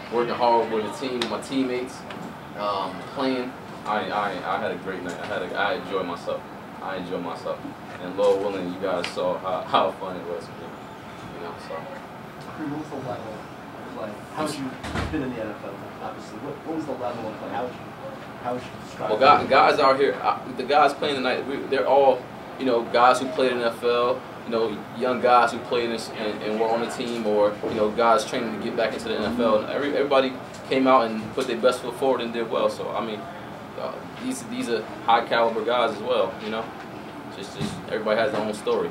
working hard with the team, with my teammates, playing. I had a great night. I enjoyed myself. And Lord willing, you guys saw how fun it was for me. You know, so. What was the level of play? How would you been in the NFL? Obviously, what was the level of play? How would you describe? Well, guys out here, the guys playing tonight, they're all, you know, guys who played in the NFL. You know, young guys who played and were on the team, or you know, guys training to get back into the NFL. And everybody came out and put their best foot forward and did well. So I mean, these are high caliber guys as well. You know, just everybody has their own story.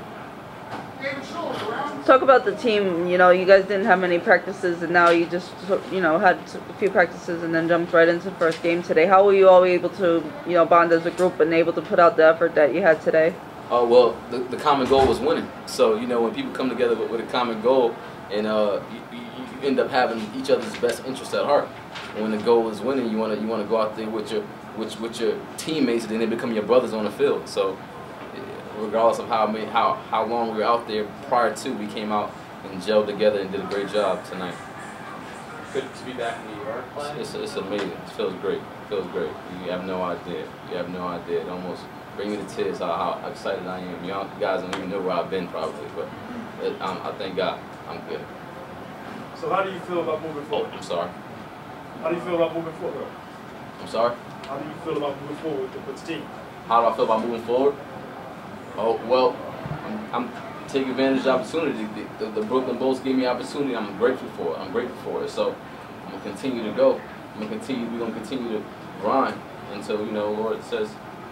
Talk about the team. You know, you guys didn't have many practices, and now you just, you know, had a few practices and then jumped right into the first game today. How were you all able to, you know, bond as a group and able to put out the effort that you had today? Well, the common goal was winning. So, you know, when people come together with a common goal, and you end up having each other's best interests at heart. And when the goal is winning, you wanna go out there with your teammates, and then they become your brothers on the field. So, regardless of how long we were out there prior to, we came out and gelled together and did a great job tonight. Good to be back in New York playing? It's amazing. It feels great. You have no idea. It almost brings me to tears how excited I am. You guys don't even know where I've been probably, but I thank God I'm good. So how do you feel about moving forward? Oh, I'm sorry. How do you feel about moving forward? I'm sorry? How do you feel about moving forward with the team? How do I feel about moving forward? Oh, well, I'm taking advantage of the opportunity. The Brooklyn Bulls gave me an opportunity. I'm grateful for it. So I'm going to continue to go. We're going to continue to grind until, you know, Lord says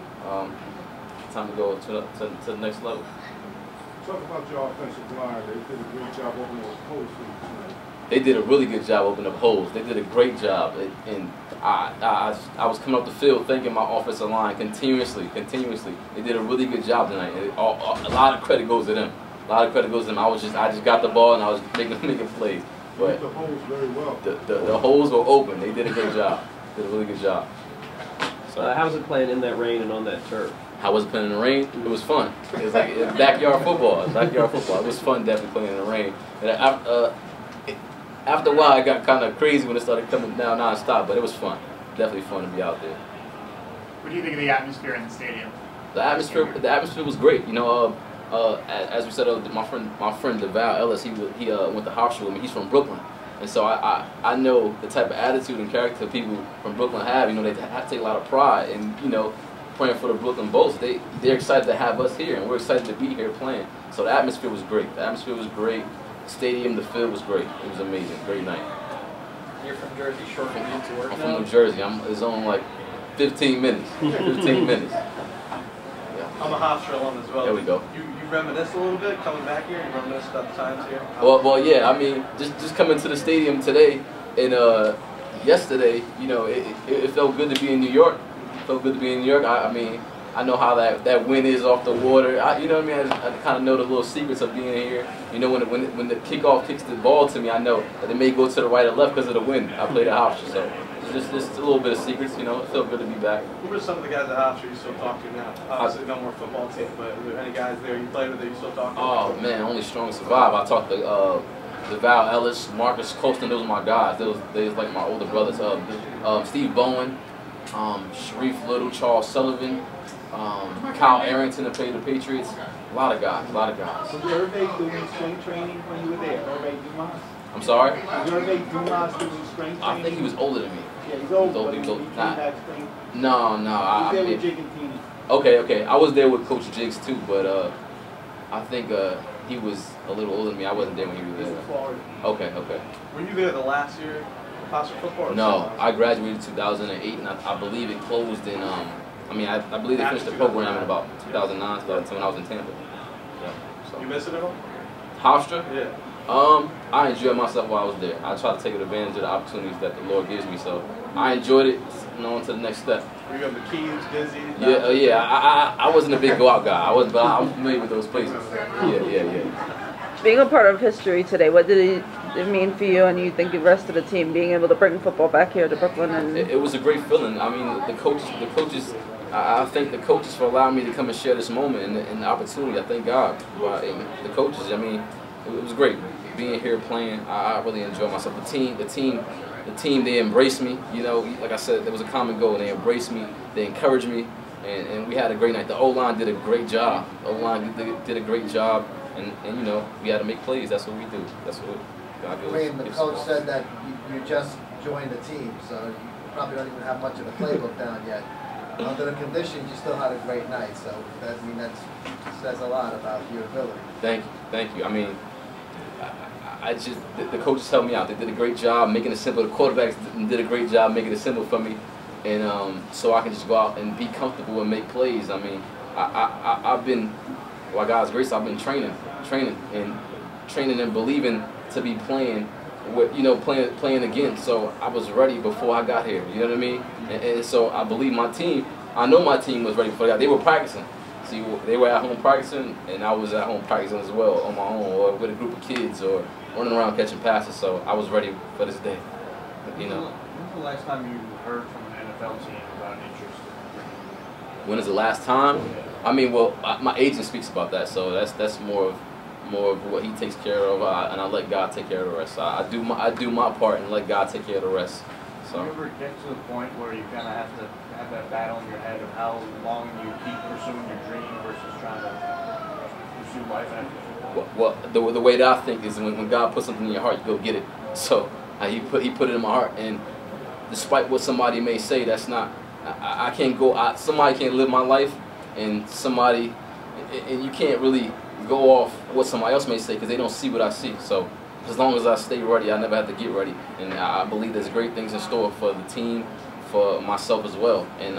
time to go to the next level. Talk about your offensive line. They did a great job opening up holes for you tonight. They did a really good job opening up holes. They did a great job. And I was coming up the field thanking my offensive line continuously. They did a really good job tonight. A lot of credit goes to them. I just got the ball and I was making plays. But the holes very well. The holes were open. They did a good job. Did a really good job. So how was it playing in that rain and on that turf? How was it playing in the rain? It was fun. It was like backyard football. It was fun definitely playing in the rain. And after a while, it got kind of crazy when it started coming down nonstop, but it was fun. Definitely fun to be out there. What do you think of the atmosphere in the stadium? The atmosphere was great. You know, as we said, my friend Elliott, he went to Hofstra with me. He's from Brooklyn, and so I know the type of attitude and character people from Brooklyn have. You know, they have to take a lot of pride in, you know, playing for the Brooklyn Bulls. They're excited to have us here, and we're excited to be here playing. So the atmosphere was great. The stadium, the field was great. It was amazing. Great night. You're from Jersey, short commute to work I'm now? from New Jersey. It's only like 15 minutes. 15 minutes. Yeah. I'm a Hofstra alum as well. There we go. You reminisce a little bit coming back here? You reminisce about the times here? Well, yeah. I mean, just coming to the stadium today and yesterday, you know, it felt good to be in New York. I mean, I know how that wind is off the water. You know what I mean? I kind of know the little secrets of being here. You know, when the kickoff kicks the ball to me, I know that it may go to the right or left because of the wind. I played at Hofstra, so it's just a little bit of secrets. You know, it felt good to be back. Who are some of the guys at Hofstra you still talk to now? Obviously, no more football team, but are there any guys there you played with that you still talk to? Oh man, only strong survive. I talked to Val Ellis, Marcus Colston. Those were my guys. They was like my older brothers. Steve Bowen, Sharif Little, Charles Sullivan. Kyle Arrington that played the Patriots. A lot of guys. Was Hervé doing strength training when you were there? Hervé Dumas? I'm sorry? Was Hervé Dumas doing strength training? I think he was older than me. Yeah, he's older. He was older. No. No. He was there with Jig and Tina. Okay. I was there with Coach Jigs too, but I think he was a little older than me. I wasn't there when he was there. Florida. Okay. Were you there the last year of Hofstra football? No, I graduated in 2008, and I believe it closed in I believe they finished the program in about 2009, 2010 when I was in Tampa. Yeah. So. You miss it at all? Hofstra? Yeah. I enjoyed myself while I was there. I try to take advantage of the opportunities that the Lord gives me. So I enjoyed it. On to the next step. Were you on the Keys, Dizzy? Yeah. I wasn't a big go out guy. But I'm familiar with those places. Yeah. Being a part of history today, what did it mean for you and you think the rest of the team being able to bring football back here to Brooklyn? And it was a great feeling. I mean, the coaches. I thank the coaches for allowing me to come and share this moment and the opportunity. I thank God for the coaches. I mean, it was great being here playing. I really enjoyed myself. The team the team, they embraced me. You know, like I said, there was a common goal. They embraced me. They encouraged me, and we had a great night. The O-line did a great job. O-line did a great job, and you know, we had to make plays. That's what we do. That's what God gives. Kareem, the coach said that you just joined the team, so you probably don't even have much of a playbook down yet. Under the conditions, you still had a great night, so that says a lot about your ability. Thank you. I mean, I just, the coaches helped me out. They did a great job making it simple. The quarterbacks did a great job making it simple for me, and so I can just go out and be comfortable and make plays. I mean, I've been, by God's grace, I've been training and believing to be playing, playing again. So I was ready before I got here. You know what I mean? And so I believe my team. I know my team was ready before that. They were practicing. See, they were at home practicing, and I was at home practicing as well on my own, or with a group of kids, or running around catching passes. So I was ready for this day. You know. When's the last time you heard from an NFL team about an interest? When is the last time? I mean, well, my agent speaks about that, so that's more of what he takes care of, and I let God take care of the rest. I do my part and let God take care of the rest. So. Do you ever get to the point where you kind of have to have that battle in your head of how long you keep pursuing your dream versus trying to pursue life after football? Well, the way that I think is when God puts something in your heart, you go get it. So he put it in my heart, and despite what somebody may say, that's not. I can't go. Somebody can't live my life, and you can't really go off what somebody else may say because they don't see what I see. So as long as I stay ready, I never have to get ready, and I believe there's great things in store for the team, for myself as well. And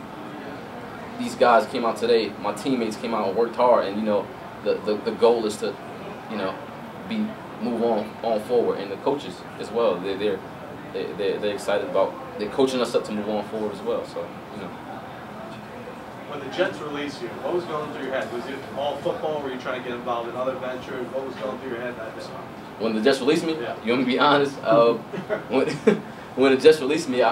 these guys came out today. My teammates came out and worked hard, and you know, the goal is to, you know, move on forward, and the coaches as well. They're excited about. They're coaching us up to move on forward as well. So you know. When the Jets released you, what was going through your head? Was it all football? Were you trying to get involved in other ventures? What was going through your head that day? When the Jets released me, yeah. You want me to be honest? When the Jets released me,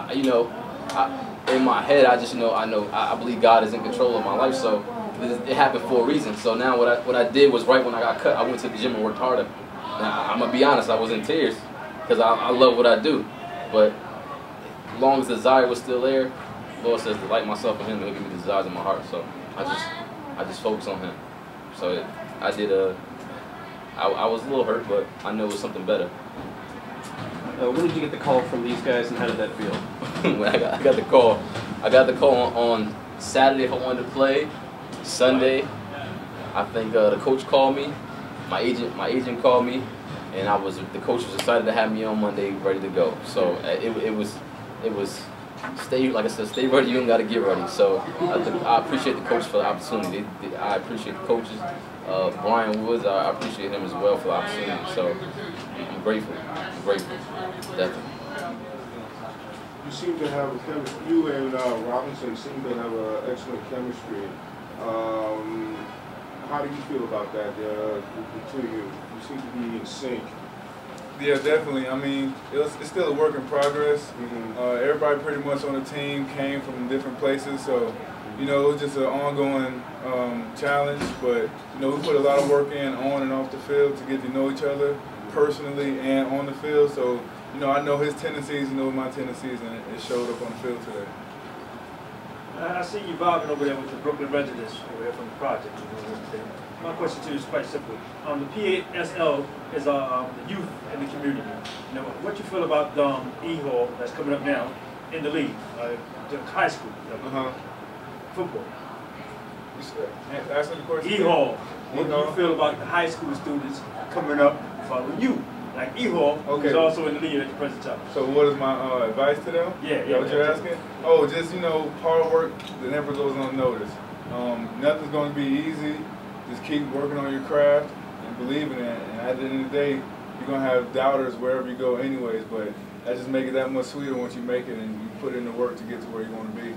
in my head, I believe God is in control of my life. So it happened for a reason. So now what I did was right when I got cut, I went to the gym and worked harder. Now, I'm gonna be honest, I was in tears because I love what I do. But as long as the desire was still there, the Lord says, delight myself in Him, and He'll give me the desires in my heart. So I just focus on Him. So I was a little hurt, but I knew it was something better. When did you get the call from these guys, and how did that feel? When I got the call. I got the call on Saturday if I wanted to play. Sunday, I think the coach called me. My agent called me, and the coach was excited to have me on Monday, ready to go. So it was stay ready. You don't got to get ready. So I appreciate the coach for the opportunity. I appreciate the coaches. Brian Woods, I appreciate him as well for the opportunity. So I'm grateful. Definitely. You seem to have a chemistry. You and Robinson seem to have an excellent chemistry. How do you feel about that, the two of you? You seem to be in sync. Yeah, definitely. I mean, it's still a work in progress. Mm-hmm. Everybody pretty much on the team came from different places, so you know, it was just an ongoing challenge. But you know, we put a lot of work in on and off the field to get to know each other personally and on the field. So you know, I know his tendencies, you know my tendencies, and it showed up on the field today. I see you vibing over there with the Brooklyn residents over there from the project. My question to you is quite simple. The PASL is the youth in the community. You know, what you feel about E-Hall that's coming up now in the league, the high school football? Asking the question. E-Hall. What do you feel about the high school students coming up following you? Like E-Hall, who's also in the league at the present time. So what is my advice to them? Yeah. What you're asking? Oh, just, you know, hard work that never goes unnoticed. Nothing's going to be easy. Just keep working on your craft and believe in it. And at the end of the day, you're going to have doubters wherever you go anyways, but that just makes it that much sweeter once you make it and you put in the work to get to where you want to be.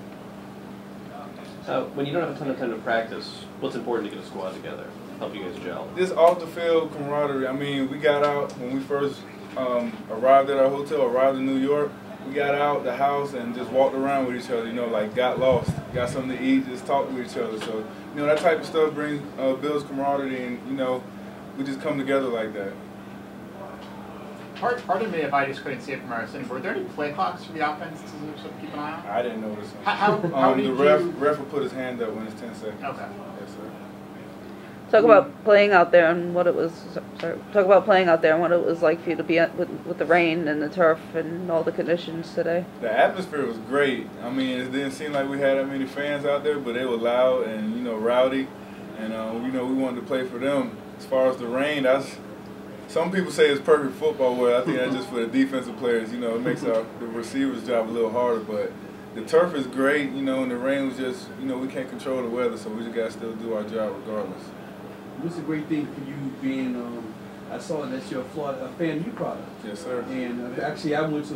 When you don't have a ton of time to practice, what's important to get a squad together? Help you guys gel? This off the field camaraderie. I mean, we got out when we first arrived at our hotel, arrived in New York. We got out the house and just walked around with each other, you know, like got lost, got something to eat, just talked with each other. So, you know, that type of stuff builds camaraderie, and, you know, we just come together like that. Pardon me if I just couldn't see it from our sitting board. Were there any play clocks for the offense to sort of keep an eye on? I didn't notice them. How did the ref will put his hand up when it's 10 seconds. Okay. Yes, sir. Talk about playing out there and what it was. Sorry. Talk about playing out there and what it was like for you to be with the rain and the turf and all the conditions today. The atmosphere was great. I mean, it didn't seem like we had that many fans out there, but they were loud and rowdy, and we wanted to play for them. As far as the rain, some people say it's perfect football weather. I think that's just for the defensive players. It makes the receivers' job a little harder, but the turf is great. And the rain was just we can't control the weather, so we just gotta still do our job regardless. What's a great thing for you being, I saw that's your Florida FAMU product. Yes, sir. And actually I went to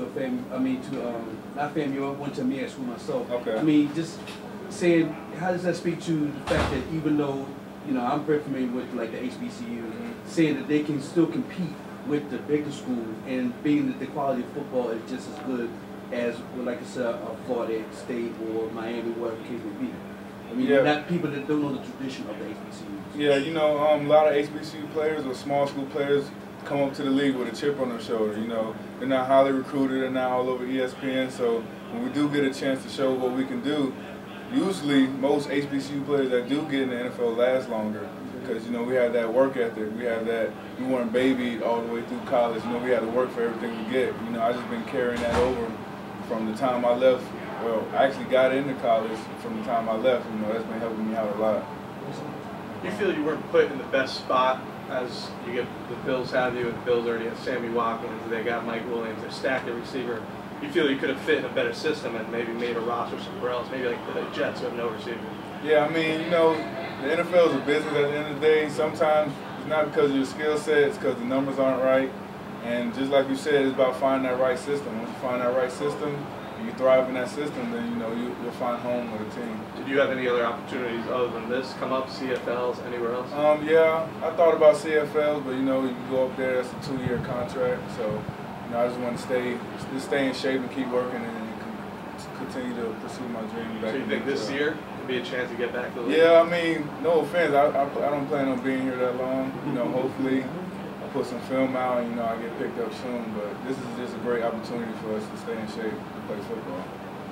not FAMU, I went to MEA school myself. Okay. I mean, just saying, how does that speak to the fact that even though, I'm very familiar with like the HBCU, saying that they can still compete with the bigger schools and being that the quality of football is just as good as, like I said, Florida State or Miami, whatever the case may be. I mean, not people that don't know the tradition of the HBCUs. Yeah, a lot of HBCU players or small school players come up to the league with a chip on their shoulder. They're not highly recruited, they're not all over ESPN. So when we do get a chance to show what we can do, usually most HBCU players that do get in the NFL last longer because we have that work ethic. We weren't babied all the way through college. We had to work for everything we get. I just been carrying that over from the time I left. Well, I actually got into college from the time I left. That's been helping me out a lot. You feel you weren't put in the best spot as you get the Bills have you, and the Bills already have Sammy Watkins, they got Mike Williams, they're stacked at receiver. You feel you could have fit in a better system and maybe made a roster somewhere else, maybe like the Jets who have no receiver. Yeah, I mean, the NFL is a business at the end of the day. Sometimes it's not because of your skill set, it's because the numbers aren't right. And just like you said, it's about finding that right system. Once you find that right system, and you thrive in that system, then you'll find home with a team. Did you have any other opportunities other than this come up, CFLs, anywhere else? Yeah, I thought about CFLs, but you go up there, that's a 2-year contract. So I just want to stay in shape and keep working and continue to pursue my dream. So you think this year could be a chance to get back to the league? Yeah, I mean, no offense, I don't plan on being here that long. Hopefully I put some film out and I get picked up soon. But this is just a great opportunity for us to stay in shape and play football.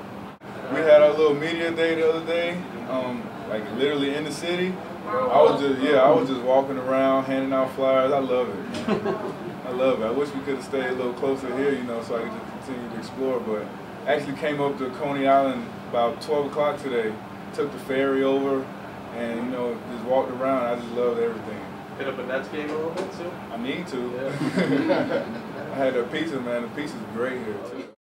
We had our little media day the other day, like literally in the city. I was just walking around handing out flyers. I love it. I love it. I wish we could have stayed a little closer here, so I could just continue to explore. But I actually came up to Coney Island about 12 o'clock today. Took the ferry over, and just walked around. I just loved everything. Hit up a Nets game a little bit too? I need to. Yeah. I had a pizza, man. The pizza's great here too.